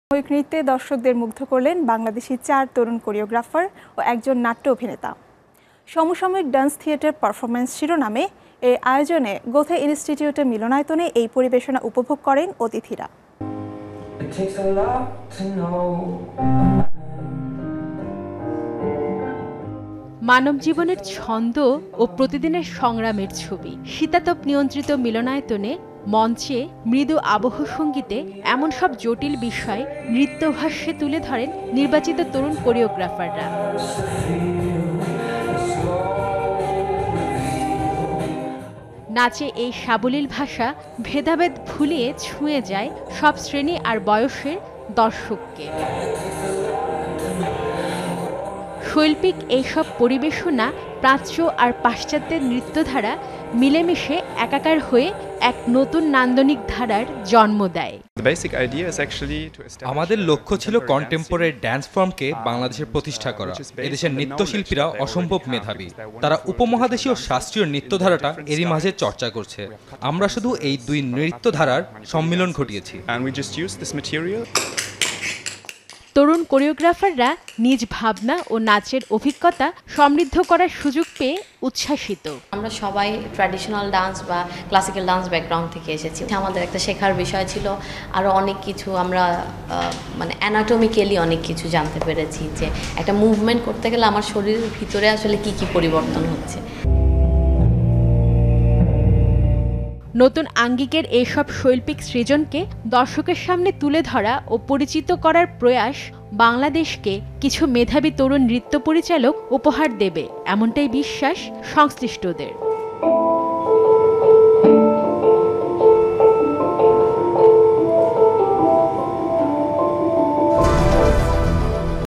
সাময়িক নৃত্যে দর্শকদের মুগ্ধ করলেন বাংলাদেশি 4 তরুণ কোরিওগ্রাফার ও একজন নাট্য অভিনেতা। সমসাময়িক ডান্স থিয়েটার পারফরমেন্স শিরোনামে এই আয়োজনে গোথে ইনস্টিটিউটের মিলনায়তনে এই পরিবেশনা উপভোগ করেন অতিথিরা। মানব জীবনের ছন্দ ও প্রতিদিনের সংগ্রামের ছবি। শীতাতপ নিয়ন্ত্রিত মিলনায়তনে মঞ্চে মৃদু আবহ সঙ্গীতে এমন সব জটিল বিষয় নৃত্যভাষ্যে তুলে ধরেন নির্বাচিত তরুণ কোরিওগ্রাফাররা। নাচে এই সাবলীল ভাষা ভেদাভেদ ভুলিয়ে ছুঁয়ে যায় সব শ্রেণী আর বয়সের দর্শককে। শৈল্পিক এইসব পরিবেশনা প্রাচ্য আর পাশ্চাত্যের নৃত্যধারা মিলেমিশে একাকার হয়ে এক নতুন নান্দনিক ধারার জন্ম দেয়। আমাদের লক্ষ্য ছিল কন্টেম্পোরারি ড্যান্স ফর্মকে বাংলাদেশের প্রতিষ্ঠা করা। এদেশের নৃত্যশিল্পীরা অসম্ভব মেধাবী, তারা উপমহাদেশীয় শাস্ত্রীয় নৃত্যধারাটা এরই মাঝে চর্চা করছে। আমরা শুধু এই দুই নৃত্যধারার সম্মিলন ঘটিয়েছি। তরুণ কোরিওগ্রাফাররা নিজ ভাবনা ও নাচের অভিজ্ঞতা সমৃদ্ধ করার সুযোগ পেয়ে উচ্ছ্বাসিত। আমরা সবাই ট্র্যাডিশনাল ডান্স বা ক্লাসিক্যাল ডান্স ব্যাকগ্রাউন্ড থেকে এসেছি। আমাদের একটা শেখার বিষয় ছিল, আরও অনেক কিছু আমরা অ্যানাটমিক্যালি অনেক কিছু জানতে পেরেছি, যে একটা মুভমেন্ট করতে গেলে আমার শরীরের ভিতরে আসলে কি কি পরিবর্তন হচ্ছে। নতুন আঙ্গিকের এইসব শৈল্পিক সৃজনকে দর্শকের সামনে তুলে ধরা ও পরিচিত করার প্রয়াস বাংলাদেশকে কিছু মেধাবী তরুণ নৃত্য পরিচালক উপহার দেবে, এমনটাই বিশ্বাস সংশ্লিষ্টদের।